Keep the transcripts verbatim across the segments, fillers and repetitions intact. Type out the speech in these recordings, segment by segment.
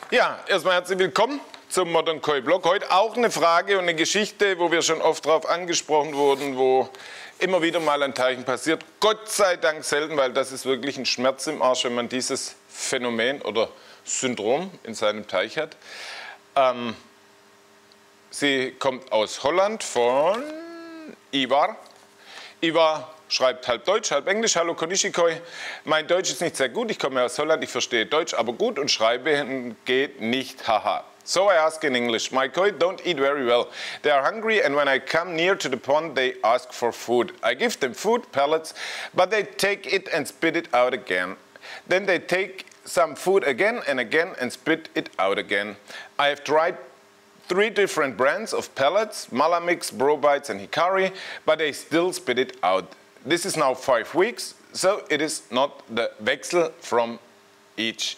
Ja, erstmal herzlich willkommen zum Modern Koi Blog. Heute auch eine Frage und eine Geschichte, wo wir schon oft darauf angesprochen wurden, wo immer wieder mal an Teichen passiert. Gott sei Dank selten, weil das ist wirklich ein Schmerz im Arsch, wenn man dieses Phänomen oder Syndrom in seinem Teich hat. Ähm, sie kommt aus Holland von Ivar. Ivar schreibt halb Deutsch, halb Englisch. Hallo Konnichikoi. Mein Deutsch ist nicht sehr gut. Ich komme aus Holland. Ich verstehe Deutsch aber gut und schreiben geht nicht. Haha. So I ask in English. My koi don't eat very well. They are hungry and when I come near to the pond they ask for food. I give them food, pellets, but they take it and spit it out again. Then they take some food again and again and spit it out again. I have tried three different brands of pellets, Malamix, Brobites and Hikari, but they still spit it out. This is now five weeks, so it is not the Wechsel from each.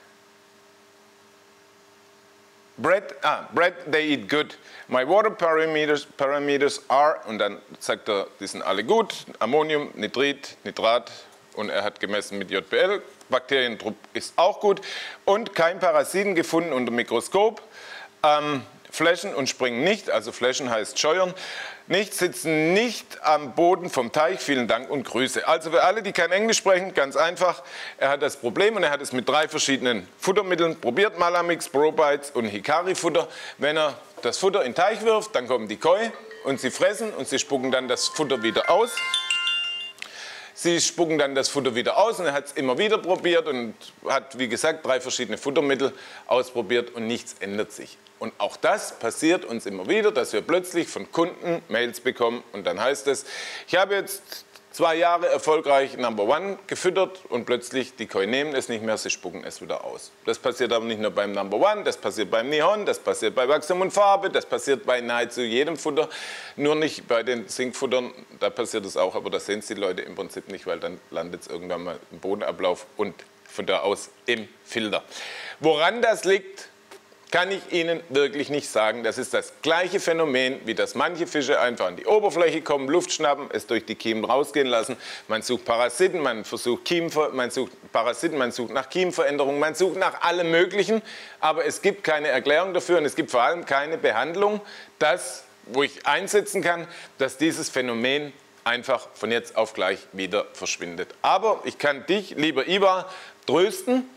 Bread, ah, bread they eat good. My water parameters, parameters are, und dann sagt er, die sind alle gut, Ammonium, Nitrit, Nitrat und er hat gemessen mit J B L, Bakterientrupp ist auch gut und kein Parasiten gefunden unter Mikroskop. Ähm, Flächen und springen nicht, also Flächen heißt scheuern, nicht, sitzen nicht am Boden vom Teich, vielen Dank und Grüße. Also für alle, die kein Englisch sprechen, ganz einfach, er hat das Problem und er hat es mit drei verschiedenen Futtermitteln probiert, Malamix, Brobites und Hikari-Futter. Wenn er das Futter in den Teich wirft, dann kommen die Koi und sie fressen und sie spucken dann das Futter wieder aus. Sie spucken dann das Futter wieder aus und er hat es immer wieder probiert und hat, wie gesagt, drei verschiedene Futtermittel ausprobiert und nichts ändert sich. Und auch das passiert uns immer wieder, dass wir plötzlich von Kunden Mails bekommen und dann heißt es, ich habe jetzt zwei Jahre erfolgreich Number One gefüttert und plötzlich die Koi nehmen es nicht mehr, sie spucken es wieder aus. Das passiert aber nicht nur beim Number One, das passiert beim Nihon, das passiert bei Wachstum und Farbe, das passiert bei nahezu jedem Futter, nur nicht bei den Zinkfuttern, da passiert es auch, aber das sehen die Leute im Prinzip nicht, weil dann landet es irgendwann mal im Bodenablauf und von da aus im Filter. Woran das liegt, kann ich Ihnen wirklich nicht sagen. Das ist das gleiche Phänomen, wie dass manche Fische einfach an die Oberfläche kommen, Luft schnappen, es durch die Kiemen rausgehen lassen. Man sucht Parasiten, man versucht Kiemenver man sucht Parasiten, man sucht nach Kiemenveränderungen, man sucht nach allem Möglichen. Aber es gibt keine Erklärung dafür und es gibt vor allem keine Behandlung, das, wo ich einsetzen kann, dass dieses Phänomen einfach von jetzt auf gleich wieder verschwindet. Aber ich kann dich, lieber Ivar, trösten.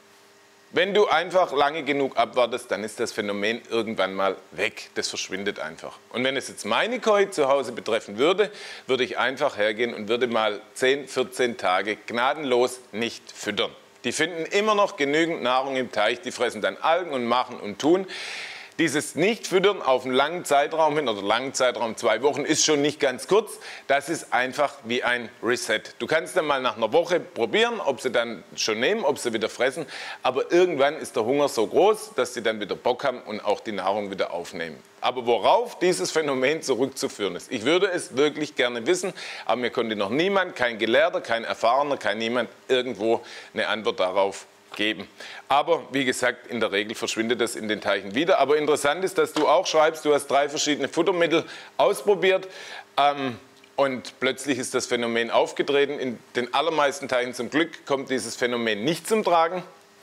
Wenn du einfach lange genug abwartest, dann ist das Phänomen irgendwann mal weg. Das verschwindet einfach. Und wenn es jetzt meine Koi zu Hause betreffen würde, würde ich einfach hergehen und würde mal zehn, vierzehn Tage gnadenlos nicht füttern. Die finden immer noch genügend Nahrung im Teich, die fressen dann Algen und machen und tun. Dieses Nicht-Füttern auf einen langen Zeitraum hin, oder langen Zeitraum, zwei Wochen, ist schon nicht ganz kurz. Das ist einfach wie ein Reset. Du kannst dann mal nach einer Woche probieren, ob sie dann schon nehmen, ob sie wieder fressen. Aber irgendwann ist der Hunger so groß, dass sie dann wieder Bock haben und auch die Nahrung wieder aufnehmen. Aber worauf dieses Phänomen zurückzuführen ist, ich würde es wirklich gerne wissen, aber mir konnte noch niemand, kein Gelehrter, kein Erfahrener, kein niemand irgendwo eine Antwort darauf geben. Aber wie gesagt, in der Regel verschwindet das in den Teichen wieder. Aber interessant ist, dass du auch schreibst, du hast drei verschiedene Futtermittel ausprobiert ähm, und plötzlich ist das Phänomen aufgetreten. In den allermeisten Teichen zum Glück kommt dieses Phänomen nicht zum Tragen.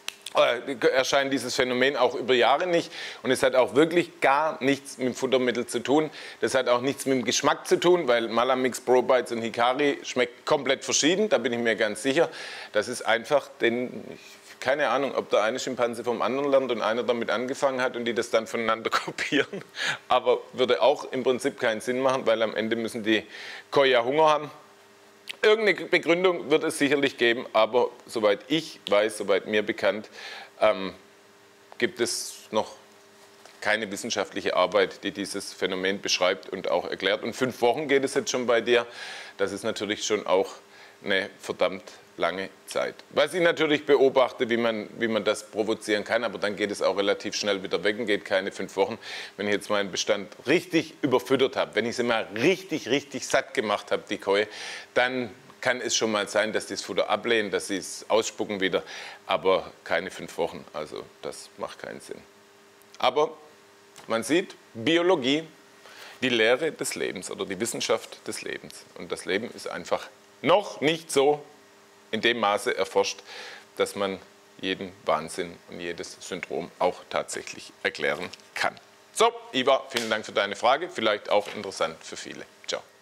Äh, erscheint dieses Phänomen auch über Jahre nicht und es hat auch wirklich gar nichts mit dem Futtermittel zu tun. Das hat auch nichts mit dem Geschmack zu tun, weil Malamix, Brobites und Hikari schmeckt komplett verschieden, da bin ich mir ganz sicher. Das ist einfach den... Keine Ahnung, ob der eine Schimpanse vom anderen lernt und einer damit angefangen hat und die das dann voneinander kopieren. Aber würde auch im Prinzip keinen Sinn machen, weil am Ende müssen die Koi ja Hunger haben. Irgendeine Begründung wird es sicherlich geben, aber soweit ich weiß, soweit mir bekannt, ähm, gibt es noch keine wissenschaftliche Arbeit, die dieses Phänomen beschreibt und auch erklärt. Und fünf Wochen geht es jetzt schon bei dir. Das ist natürlich schon auch eine verdammt lange Zeit. Was ich natürlich beobachte, wie man, wie man das provozieren kann, aber dann geht es auch relativ schnell wieder weg und geht keine fünf Wochen. Wenn ich jetzt meinen Bestand richtig überfüttert habe, wenn ich sie mal richtig, richtig satt gemacht habe, die Koi, dann kann es schon mal sein, dass die das Futter ablehnen, dass sie es ausspucken wieder, aber keine fünf Wochen, also das macht keinen Sinn. Aber man sieht, Biologie, die Lehre des Lebens oder die Wissenschaft des Lebens. Und das Leben ist einfach noch nicht so in dem Maße erforscht, dass man jeden Wahnsinn und jedes Syndrom auch tatsächlich erklären kann. So, Iva, vielen Dank für deine Frage. Vielleicht auch interessant für viele. Ciao.